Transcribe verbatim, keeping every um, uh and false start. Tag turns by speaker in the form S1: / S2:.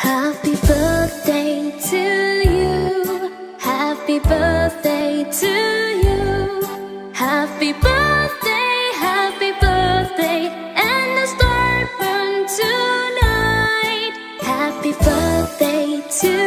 S1: Happy birthday to you. Happy birthday to you. Happy birthday, happy birthday, and the star burn tonight. Happy birthday to